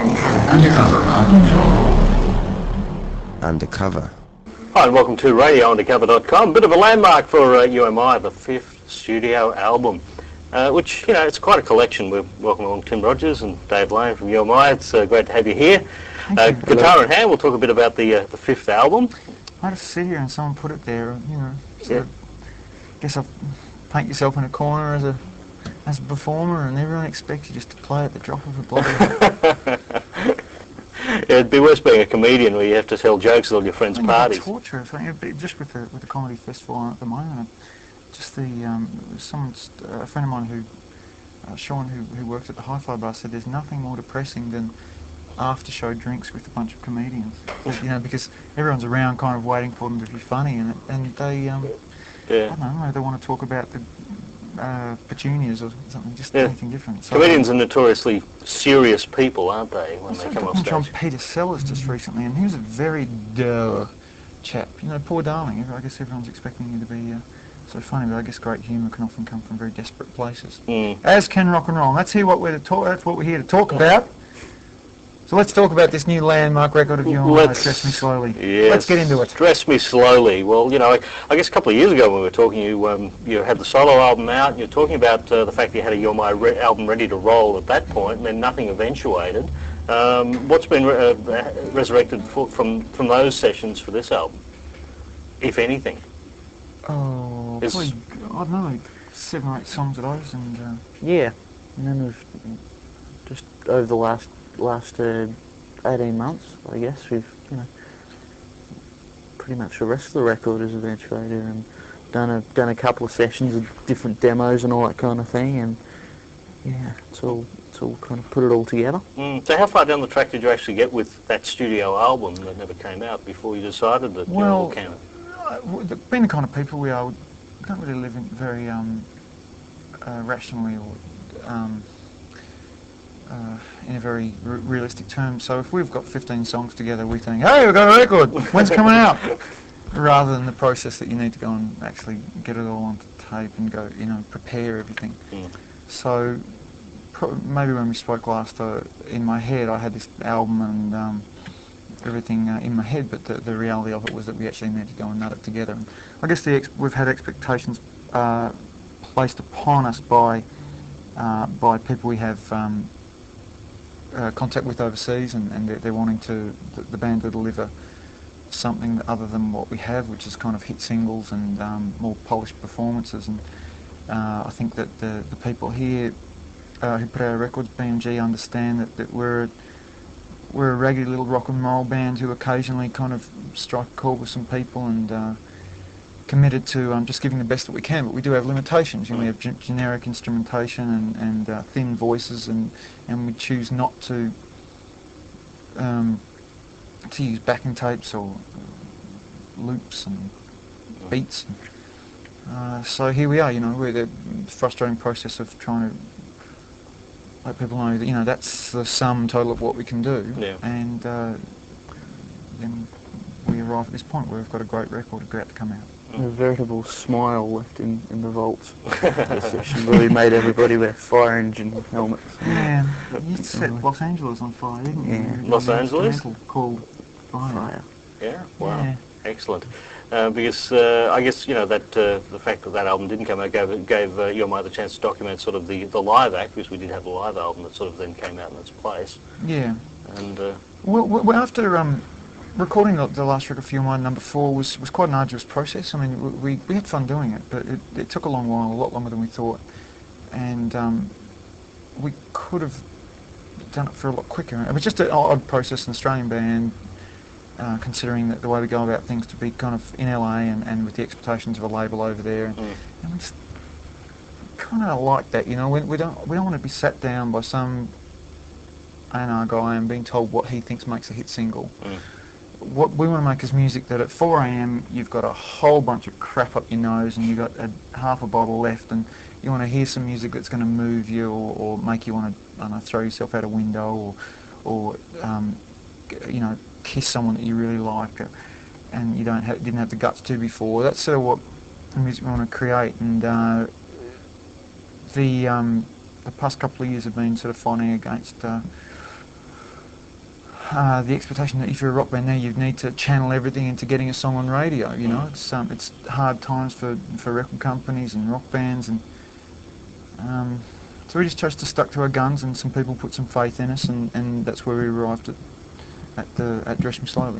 Undercover. Hi and welcome to Radio Undercover.com. Bit of a landmark for UMI, the 5th studio album, which, you know, it's quite a collection. We're welcoming along Tim Rogers and Dave Lane from UMI. It's great to have you here. Guitar in hand, we'll talk a bit about the 5th album. I just sit here and someone put it there, you know. So I guess I'll paint yourself in a corner as a performer, and everyone expects you just to play at the drop of a bloody. It'd be worse being a comedian where you have to tell jokes at all your friends' parties. It's torture. Just with the comedy festival at the moment, just a friend of mine who, Sean, who worked at the Hi-Fi bar, said there's nothing more depressing than after-show drinks with a bunch of comedians. You know, because everyone's around, kind of waiting for them to be funny, and they, I don't know, they want to talk about the petunias or something, just anything different. So, comedians are notoriously serious people, aren't they, when they come off stage? John Peter Sellers just recently, and he was a very dull chap. You know, poor darling. I guess everyone's expecting you to be so funny, but I guess great humour can often come from very desperate places. As can rock and roll. And that's what we're here to talk about. So let's talk about this new landmark record of yours, Dress Me Slowly. Yes. Let's get into it. Dress Me Slowly. Well, you know, I guess a couple of years ago when we were talking, you had the solo album out, and you were talking about the fact that you had a You're My album ready to roll at that point, and then nothing eventuated. What's been resurrected from those sessions for this album, if anything? Oh, probably, I don't know, like 7 or 8 songs of those, and yeah, and then we've just over the last 18 months, I guess, we've, you know, pretty much the rest of the record is eventuated, and done a couple of sessions of different demos and all that kind of thing, and yeah, it's all kind of put it all together. So how far down the track did you actually get with that studio album that never came out before you decided that well, you know, being the kind of people we are, we don't really live in very rationally or in a very realistic term. So if we've got 15 songs together, we think, hey, we've got a record, when's it coming out? Rather than the process that you need to go and actually get it all onto tape and go, you know, prepare everything. So maybe when we spoke last, in my head I had this album and everything in my head, but the reality of it was that we actually needed to go and nut it together. And I guess we've had expectations placed upon us by people we have contact with overseas, and they're wanting the band to deliver something other than what we have, which is kind of hit singles and more polished performances. And I think that the people here who put out our records, BMG, understand that we're a raggedy little rock and roll band who occasionally kind of strike a chord with some people, and committed to just giving the best that we can, but we do have limitations. You know, we have generic instrumentation and thin voices, and we choose not to use backing tapes or loops and beats. So here we are. You know, we're the frustrating process of trying to let people know that, you know, that's the sum total of what we can do, and then we arrive at this point where we've got a great record about to come out. A veritable smile left in the vaults. The session really made everybody wear fire engine helmets. Yeah, you set Los Angeles on fire, didn't you? Yeah. Los Angeles? Called Fire. Yeah, wow, yeah. Excellent. Because I guess, you know, that the fact that album didn't come out gave You're My the chance to document sort of the live act, because we did have a live album that sort of then came out in its place. Yeah. And well, after recording the last record for You're My number 4 was quite an arduous process. I mean, we had fun doing it, but it took a long while, a lot longer than we thought, and we could have done it for a lot quicker. It was just an odd process, an Australian band, considering that the way we go about things, to be kind of in LA and with the expectations of a label over there, and we just kind of like that, you know. We don't want to be sat down by some A&R guy and being told what he thinks makes a hit single. What we want to make is music that at 4 a.m. you've got a whole bunch of crap up your nose and you've got half a bottle left, and you want to hear some music that's going to move you or make you want to, I don't know, throw yourself out a window or you know, kiss someone that you really like and you didn't have the guts to before. That's sort of what the music we want to create, and the past couple of years have been sort of fighting against the expectation that if you're a rock band now, you need to channel everything into getting a song on radio. You know, it's hard times for record companies and rock bands, and so we just chose to stuck to our guns, and some people put some faith in us, and that's where we arrived at Dress Me Slowly.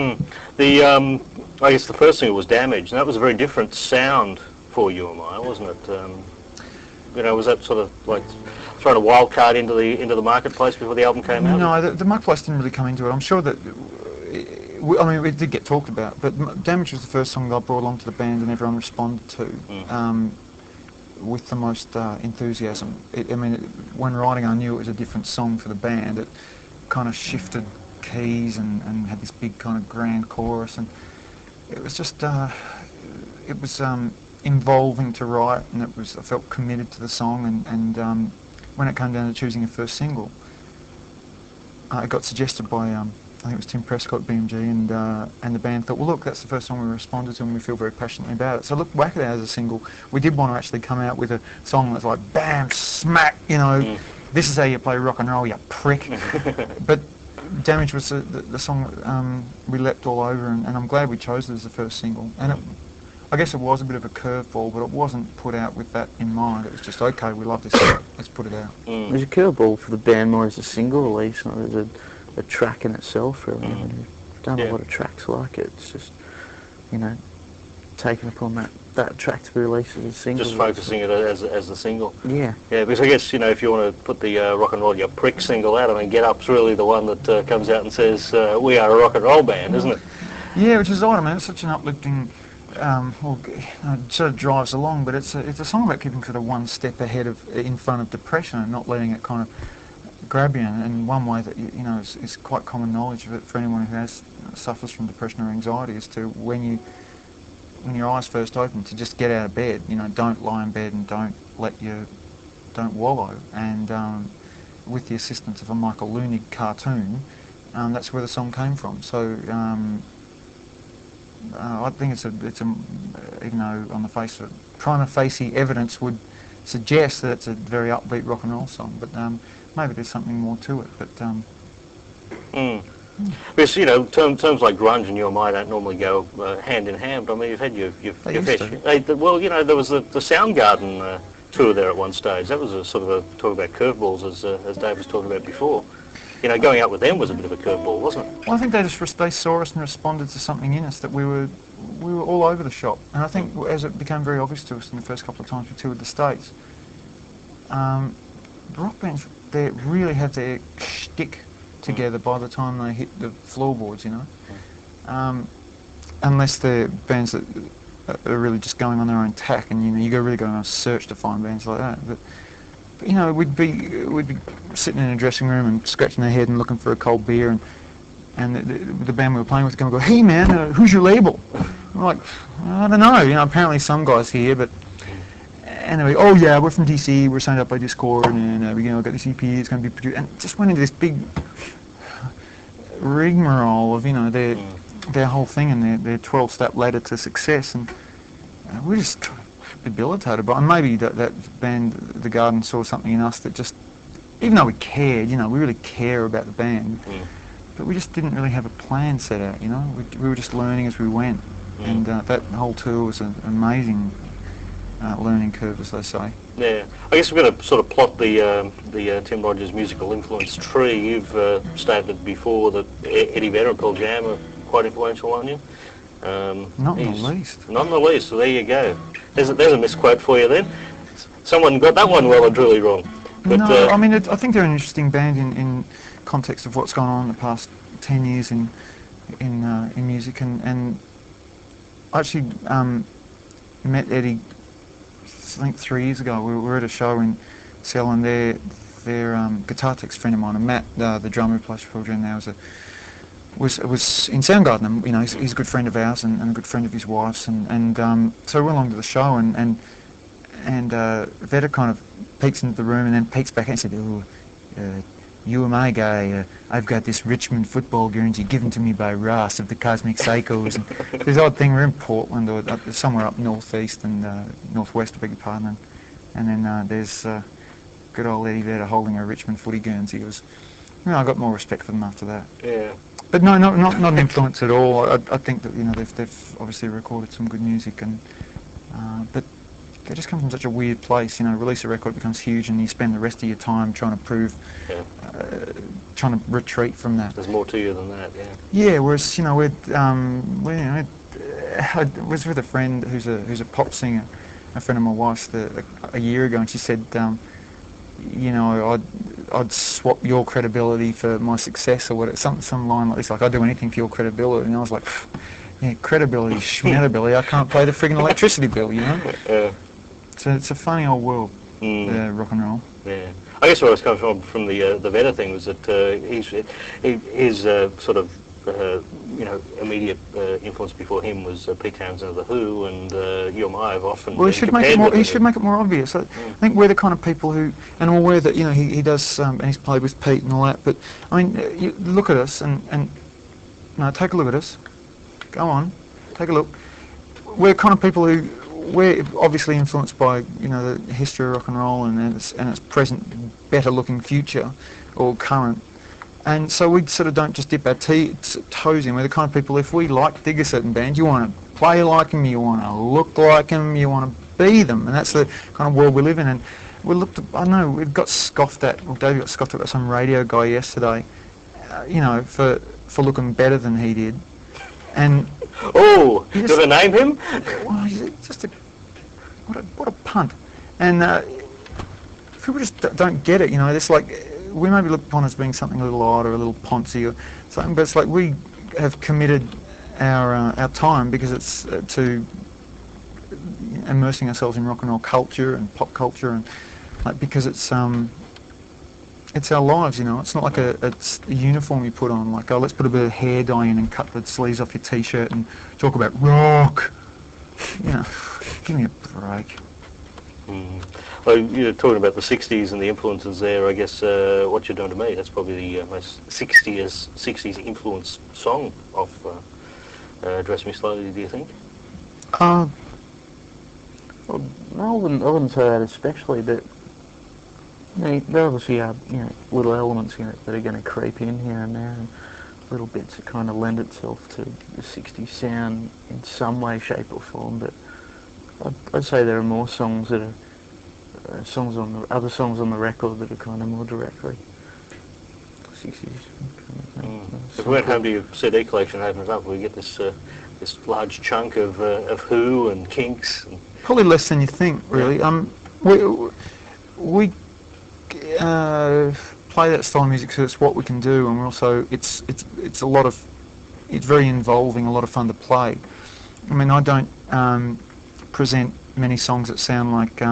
I guess the first single was Damage, and that was a very different sound for You and I, wasn't it? You know, was that sort of like throwing a wild card into the marketplace before the album came out? No, the marketplace didn't really come into it. I'm sure that it did get talked about, but Damage was the first song that I brought along to the band, and everyone responded to with the most enthusiasm. When writing, I knew it was a different song for the band. It kind of shifted keys and had this big kind of grand chorus, and it was just it was involving to write, and I felt committed to the song, and when it came down to choosing a first single, it got suggested by I think it was Tim Prescott, BMG, and the band thought, well, look, that's the first song we responded to, and we feel very passionately about it. So look, whack it out as a single. We did want to actually come out with a song that's like bam, smack, you know, this is how you play rock and roll, you prick. But Damage was the song that we leapt all over, and I'm glad we chose it as the first single. And I guess it was a bit of a curveball, but it wasn't put out with that in mind. It was just, okay, we love this song, let's put it out. It was a curveball for the band more as a single release, not as a track in itself, really. We've done a lot of tracks like it. It's just, you know, taking upon that track to be released as a single. Just focusing it as a single. Yeah. Yeah, because I guess, you know, if you want to put the Rock and Roll You Prick single out, I mean, Get Up's really the one that comes out and says, we are a rock and roll band, isn't it? Yeah, which is odd. I mean, it's such an uplifting, it sort of drives along, but it's a song about keeping sort of one step ahead in front of depression and not letting it kind of grab you. And one way that, you know, is quite common knowledge for anyone who suffers from depression or anxiety is to, when your eyes first open, to just get out of bed. You know, don't lie in bed and don't wallow. And with the assistance of a Michael Loonig cartoon, that's where the song came from. So I think it's a even though on the face of it, prima facie evidence would suggest that it's a very upbeat rock and roll song, but maybe there's something more to it. But because, you know, terms like grunge and You and I don't normally go hand in hand. But I mean, you've had your well, you know, there was the Soundgarden tour there at one stage. That was a sort of a talk about curveballs, as Dave was talking about before. You know, going out with them was a bit of a curveball, wasn't it? Well, I think they saw us and responded to something in us that we were all over the shop. And I think as it became very obvious to us in the first couple of times we toured the States, the rock bands, they really have their shtick together by the time they hit the floorboards, you know. Unless they're bands that are really just going on their own tack, and you know, you really go on a search to find bands like that. But you know, we'd be sitting in a dressing room and scratching our head and looking for a cold beer, and the band we were playing with going to go, hey man, who's your label? We're like, I don't know, you know, apparently some guy's here, but anyway, oh yeah, we're from DC, we're signed up by Discord, and we got this EP, it's going to be produced, and just went into this big rigmarole of, you know, their whole thing and their 12-step ladder to success, and we're just debilitated by it. And maybe that band, The Garden, saw something in us that just, even though we cared, you know, we really care about the band, but we just didn't really have a plan set out, you know, we were just learning as we went, and that whole tour was an amazing learning curve, as they say. Yeah, I guess we're going to sort of plot the Tim Rogers musical influence tree. You've stated before that Eddie Vedder and Pearl Jam are quite influential on you. Not in the least. Not in the least, so there you go. There's a misquote for you then. Someone got that one well and truly wrong. But, no, I mean, I think they're an interesting band in context of what's gone on in the past 10 years in music, and I actually met Eddie, I think 3 years ago. We were at a show in Seattle, and their guitar tech's friend of mine, and Matt, the drummer who plays for Pearl Jam now, was in Soundgarden, and you know, he's a good friend of ours and a good friend of his wife's, and so we went along to the show, and Vedder kind of peeks into the room and then peeks back and said, "Oh, you and my guy, I've got this Richmond football guernsey given to me by Ross of the Cosmic Psychos." And this odd thing, we're in Portland or somewhere up northeast and northwest, I beg your pardon, and then there's good old Eddie Vedder holding a Richmond footy guernsey. It you know, I got more respect for them after that. Yeah. But no, not an influence at all. I think that, you know, they've obviously recorded some good music, and but they just come from such a weird place. You know, release a record, becomes huge, and you spend the rest of your time trying to prove, Yeah. trying to retreat from that. There's more to you than that, yeah. Yeah, whereas, you know, I was with a friend who's a pop singer, a friend of my wife's, a year ago, and she said, you know, I'd swap your credibility for my success, or what, some line like this, like, I'd do anything for your credibility. And I was like, yeah, credibility, schmedibility, I can't pay the friggin' electricity bill, you know? Yeah. So it's a funny old world, rock and roll. Yeah. I guess where I was coming from the Vedder thing was that his sort of you know, immediate influence before him was Pete Townsend of the Who, and you and I have often. Well, he should make it more obvious. I think we're the kind of people who, and I'm aware that, you know, he does, and he's played with Pete and all that. But I mean, you look at us and no, take a look at us. Go on, take a look. We're kind of people who, we're obviously influenced by, you know, the history of rock and roll and its present, better looking future, or current. And so we sort of don't just dip our toes in. We're the kind of people, if we dig a certain band, you want to play like them, you want to look like them, you want to be them. And that's the kind of world we live in. And we looked at, I don't know, we got scoffed at, well, Davey got scoffed at by some radio guy yesterday, you know, for looking better than he did. And oh, did I name him? Well, he's just what a punt. And people just don't get it, you know. It's like, we may be looked upon as being something a little odd or a little poncy or something, but it's like we have committed our time, because it's to immersing ourselves in rock and roll culture and pop culture, and like, because it's our lives, you know. It's not like it's a uniform you put on, like, oh, let's put a bit of hair dye in and cut the sleeves off your t-shirt and talk about rock. You know, give me a break. Well, you're talking about the 60s and the influences there. I guess What You're Doing to Me, that's probably the most 60s influence song of Dress Me Slowly, do you think? Well, I wouldn't say that especially, but there obviously are, you know, little elements in it that are going to creep in here and there, and little bits that kind of lend itself to the 60s sound in some way, shape or form. But I'd say there are more songs that are other songs on the record that are kind of more directly 60s kind of thing. If we went home to your CD collection and opened it up, we get this large chunk of Who and Kinks. And probably less than you think, really. We play that style of music because it's what we can do, and we're also it's very involving, a lot of fun to play. I mean, I don't present many songs that sound like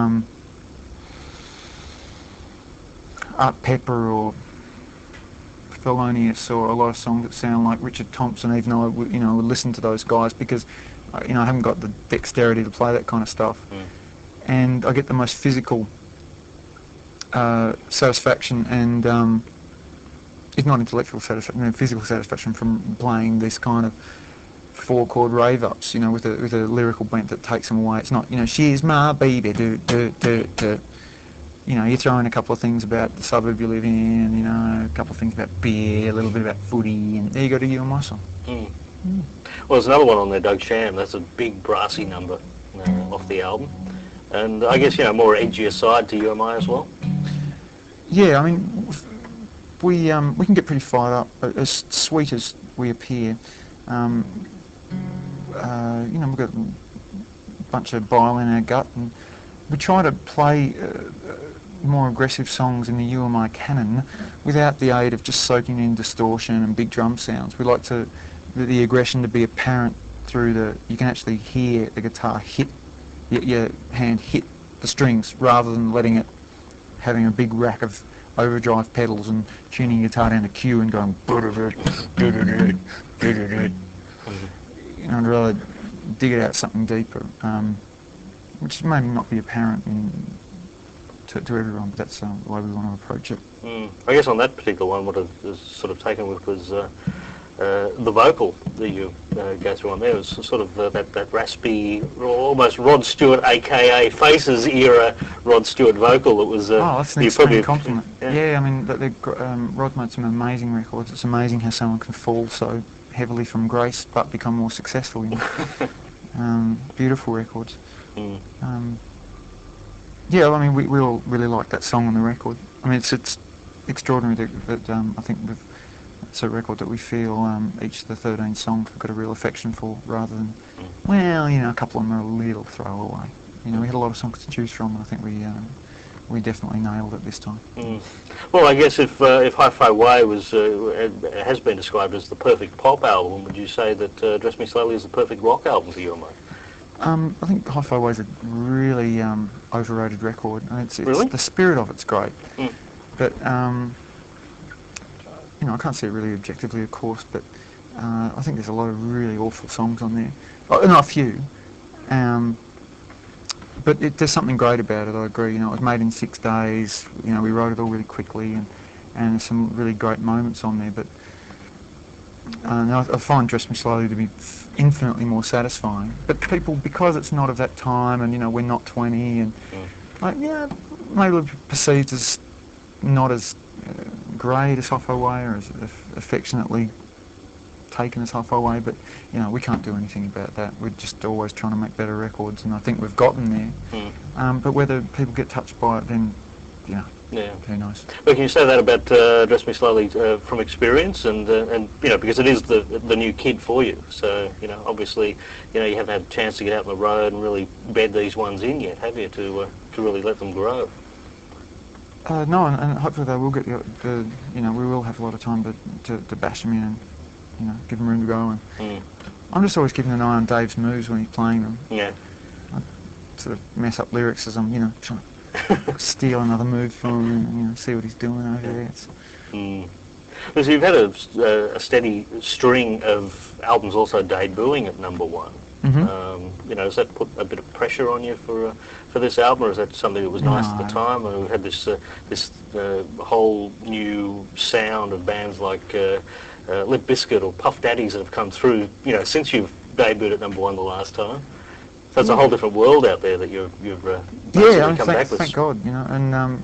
Art Pepper or Thelonious, or a lot of songs that sound like Richard Thompson, even though I would listen to those guys, because I haven't got the dexterity to play that kind of stuff. And I get the most physical satisfaction, and if not intellectual satisfaction, physical satisfaction from playing this kind of 4-chord rave ups, with a lyrical bent that takes them away. It's not, she's my baby, do do do do. You throw in a couple of things about the suburb you live in, a couple of things about beer, a little bit about footy, and there you go to You and My Song. Well, there's another one on there, Doug Sham. That's a big brassy number off the album, and I guess more edgier side to You and I as well. Yeah, I mean, we can get pretty fired up, as sweet as we appear. We've got a bunch of bile in our gut, and we try to play more aggressive songs in the You and My canon without the aid of just soaking in distortion and big drum sounds. We like the aggression to be apparent through you can actually hear the guitar hit, your hand hit the strings, rather than having a big rack of overdrive pedals and tuning your guitar down to Q and going I'd rather dig it out something deeper, which may not be apparent to everyone, but that's the way we want to approach it. I guess on that particular one, what I was sort of taken with was the vocal that you go through on there was sort of that raspy, almost Rod Stewart, aka Faces era Rod Stewart vocal. That was. Oh, that's an extreme compliment. Yeah, I mean, Rod made some amazing records. It's amazing how someone can fall so heavily from grace but become more successful. You know? Beautiful records. Yeah, I mean, we all really like that song on the record. I mean, it's extraordinary that I think it's a record that we feel each of the 13 songs we've got a real affection for, rather than, well, you know, a couple of them are a little throwaway. You know, we had a lot of songs to choose from, and I think we definitely nailed it this time. Well, I guess if Hi-Fi Way has been described as the perfect pop album, would you say that Dress Me Slowly is the perfect rock album for you, mate? I think Hi-Fi Way is a really overrated record. And it's Really? The spirit of it's great, but you know, I can't see it really objectively, of course, but I think there's a lot of really awful songs on there. Oh, not a few, but there's something great about it. I agree. You know, it was made in 6 days. You know, we wrote it all really quickly, and there's some really great moments on there. But I find Dress Me Slowly to be infinitely more satisfying. But people, because it's not of that time, and you know, we're not 20, and like, yeah, maybe perceived as not as great as Hi-Fi Way, or as affectionately taken as Hi-Fi Way, but you know, we can't do anything about that. We're just always trying to make better records, and I think we've got them there. But whether people get touched by it, then, you know, who knows. But can you say that about Dress Me Slowly from experience, and you know, because it is the new kid for you, so you know, obviously, you know, you haven't had a chance to get out on the road and really bed these ones in yet, have you, to really let them grow? No, and hopefully they will get the you know, we will have a lot of time to bash them in and, you know, give them room to go. And I'm just always keeping an eye on Dave's moves when he's playing them. Yeah. I sort of mess up lyrics as I'm, you know, trying to steal another move from him and, you know, see what he's doing over there. Because you've had a steady string of albums also debuting at #1. You know, does that put a bit of pressure on you for this album, or is that something that was nice at the time? And we had this whole new sound of bands like Limp Bizkit or Puff Daddies that have come through, you know, since you've debuted at #1 the last time. So it's a whole different world out there that you've basically come back with. Thank God, you know, and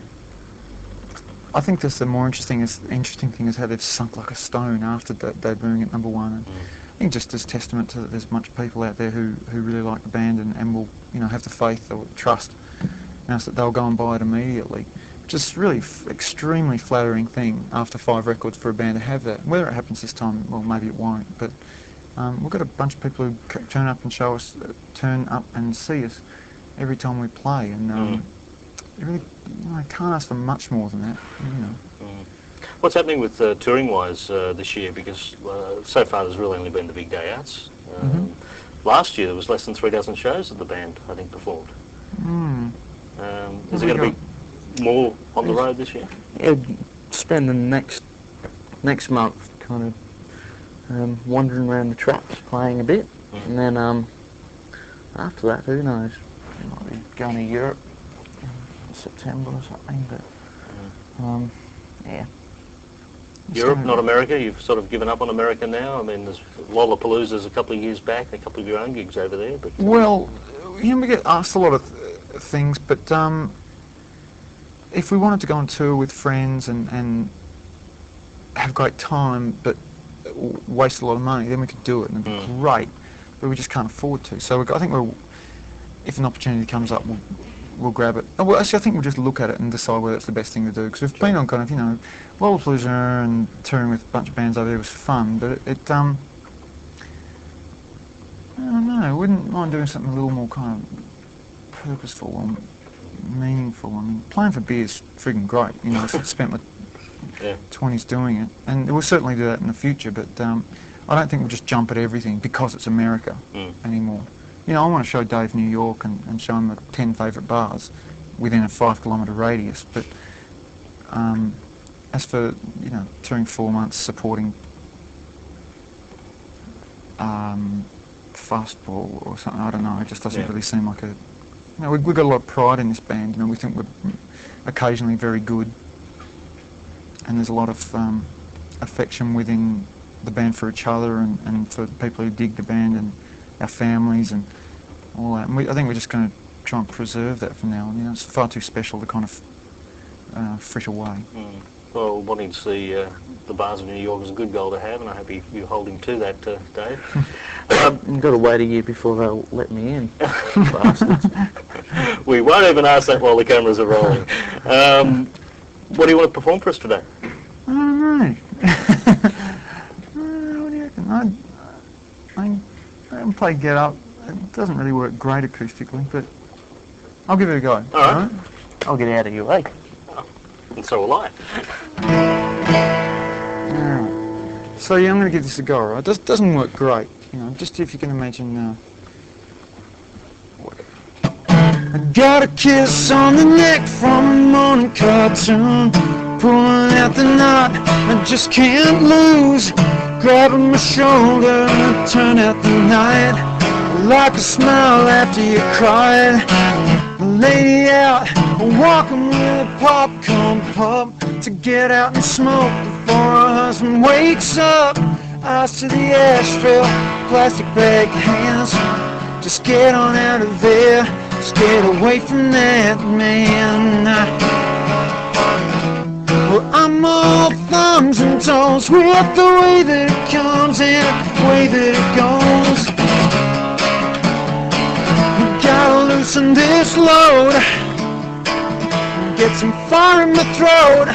I think that's the more interesting thing is how they've sunk like a stone after debuting at #1. And I think just as testament to that there's much people out there who really like the band and will, you know, have the faith or trust, you know, so that they'll go and buy it immediately. Which is really extremely flattering thing after 5 records for a band to have that. Whether it happens this time, well, maybe it won't, but we've got a bunch of people who turn up and see us every time we play, and you really, you know, I can't ask for much more than that, you know. What's happening with touring-wise this year? Because so far there's really only been the big day outs. Last year there was less than 3 dozen shows that the band, I think, performed. Is it going to be more on the road this year? Yeah, spend the next month kind of wandering around the traps, playing a bit, and then after that, who knows? We might be going to Europe in September or something, but yeah. Europe, not America? You've sort of given up on America now? I mean, there's Lollapalooza's a couple of years back, a couple of your own gigs over there, but... Well, you know, we get asked a lot of things, but if we wanted to go on tour with friends and have a great time, but waste a lot of money, then we could do it, and it'd be great, but we just can't afford to. So I think if an opportunity comes up, we'll grab it. Oh, well, actually, I think we'll just look at it and decide whether it's the best thing to do, because we've been on kind of, you know, Lollapalooza and touring with a bunch of bands over there was fun, but I don't know, I wouldn't mind doing something a little more kind of purposeful or meaningful. I mean, playing for beer is frigging great, you know. I spent my 20s doing it, and we'll certainly do that in the future, but I don't think we'll just jump at everything because it's America anymore. You know, I want to show Dave New York and show him the 10 favourite bars within a 5-kilometre radius, but as for, you know, touring 4 months supporting fastball or something, I don't know, it just doesn't really seem like a... You know, we've got a lot of pride in this band, you know, we think we're occasionally very good, and there's a lot of affection within the band for each other and for people who dig the band and our families and all that. And I think we're just going to try and preserve that from now on. You know, it's far too special to kind of fritter away. Mm. Well, wanting to see the bars of New York is a good goal to have, and I hope you're holding to that, Dave. You've got to wait a year before they'll let me in. Bastards. We won't even ask that while the cameras are rolling. What do you want to perform for us today? I don't know. What do you reckon? I haven't played Get Up. It doesn't really work great acoustically, but I'll give it a go. All right. I'll get out of your way. And so will I. Alright. So yeah, I'm going to give this a go, right? It doesn't work great, you know, just if you can imagine I got a kiss on the neck from a morning cartoon, pulling out the knot I just can't lose, grabbing my shoulder and turn out the night, like a smile after you cried. The lady out, walking with a popcorn pop to get out and smoke before her husband wakes up. Eyes to the asphalt, plastic bag hands. Just get on out of there, just get away from that man. Well, I'm all thumbs and toes with the way that it comes and the way that it goes. Gotta loosen this load, get some fire in my throat.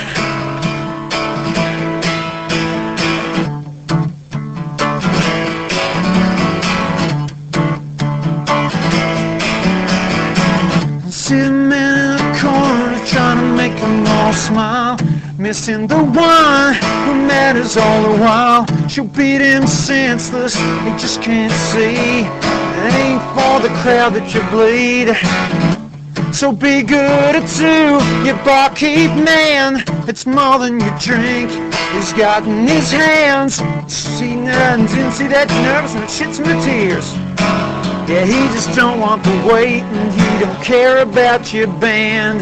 Sitting in a corner trying to make them all smile, missing the one who matters all the while. She'll beat him senseless, he just can't see. It ain't for the crowd that you bleed. So be good to your barkeep man. It's more than you drink he's got in his hands. See, didn't see that nerves and it shits in the tears. Yeah, he just don't want the weight and he don't care about your band.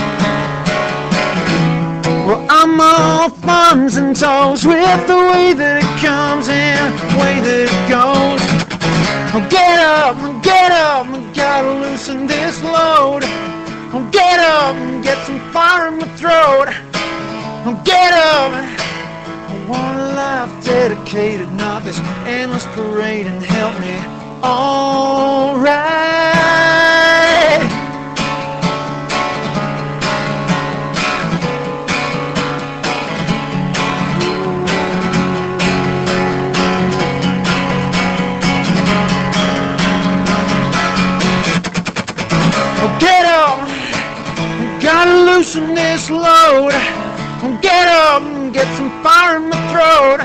Well, I'm all thumbs and toes with the way that it comes and the way that it goes. Oh, get up, gotta loosen this load. Oh, get up and get some fire in my throat. Oh, get up. I want a life dedicated, not this endless parade, and help me all right. Get up, gotta loosen this load. Get up and get some fire in my throat.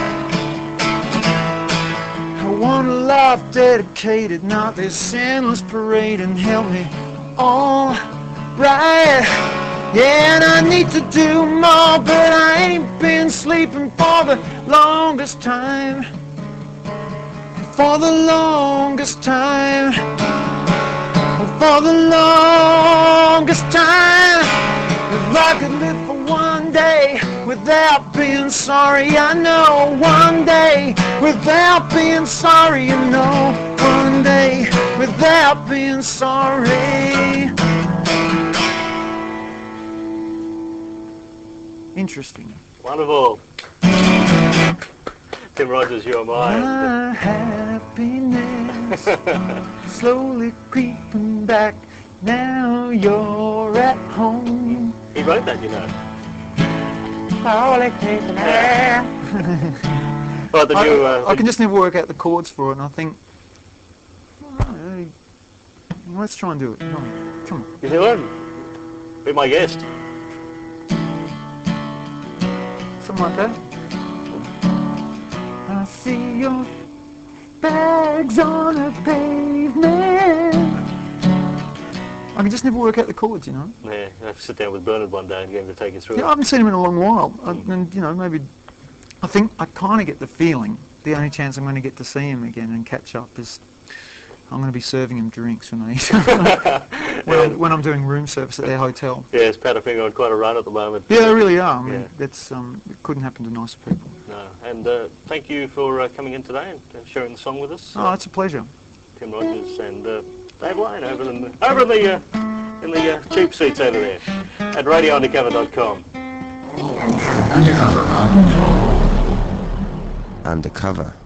I want a life dedicated, not this endless parade, and help me all right. Yeah, and I need to do more, but I ain't been sleeping for the longest time. For the longest time. For the longest time. If I could live for one day without being sorry, I know one day without being sorry, you know one day without being sorry. Interesting. Wonderful. Tim Rogers, You Are Mine. My happiness slowly creeping back. Now you're at home. He wrote that, you know. Slowly creeping back. Well, I can just never work out the chords for it, and I think, oh, let's try and do it. Come on. You do it? Be my guest. Something like that. I see your bags on a pavement. I can just never work out the chords, you know. Yeah, I have to sit down with Bernard one day and get him to take you through Yeah, it. I haven't seen him in a long while, and you know, maybe I think I kind of get the feeling the only chance I'm going to get to see him again and catch up is I'm going to be serving him drinks when when I'm doing room service at their hotel. Yeah, it's Powderfinger on quite a run at the moment. Yeah, they really are. I mean, Yeah. that's it couldn't happen to nicer people. No. And thank you for coming in today and sharing the song with us. Oh, it's a pleasure. Tim Rogers and Dave Lane over in the cheap seats over there at radioundercover.com. Undercover.